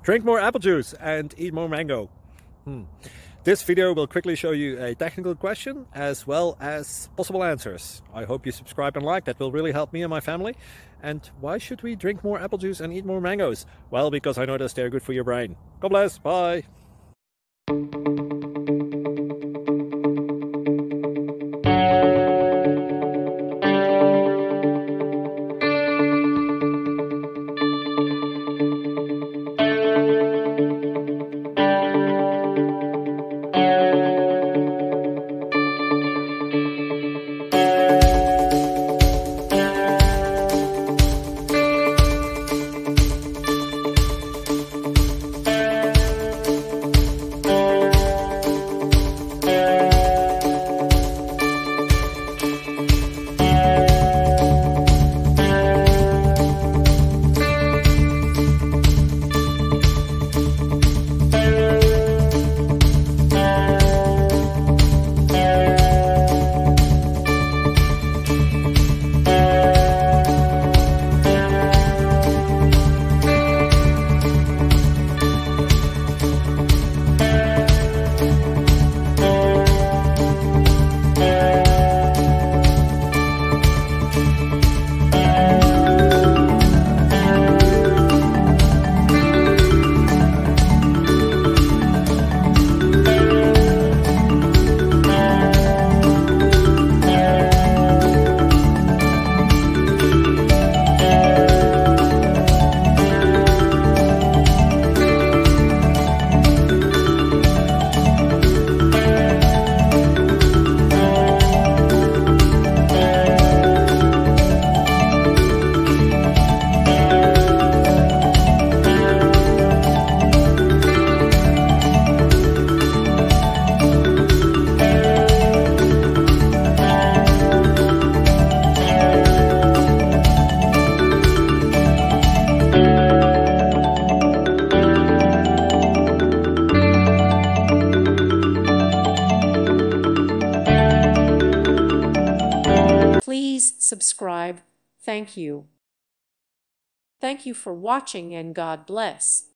Drink more apple juice and eat more mango. This video will quickly show you a technical question as well as possible answers. I hope you subscribe and like, that will really help me and my family. And why should we drink more apple juice and eat more mangoes? Well, because I noticed they're good for your brain. God bless, bye! Please subscribe. Thank you. Thank you for watching and God bless.